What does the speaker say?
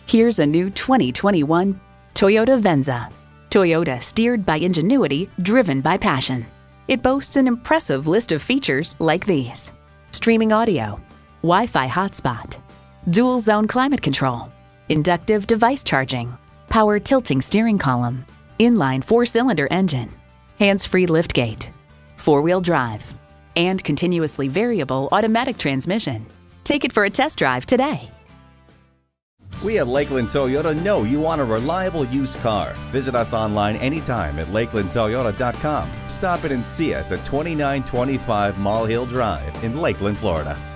Here's a new 2021 Toyota Venza. Toyota, steered by ingenuity, driven by passion. It boasts an impressive list of features like these: streaming audio, Wi-Fi hotspot, dual zone climate control, inductive device charging, power tilting steering column, inline 4-cylinder engine, hands-free liftgate, 4-wheel drive, and continuously variable automatic transmission. Take it for a test drive today. We at Lakeland Toyota know you want a reliable used car. Visit us online anytime at lakelandtoyota.com. Stop in and see us at 2925 Mall Hill Drive in Lakeland, Florida.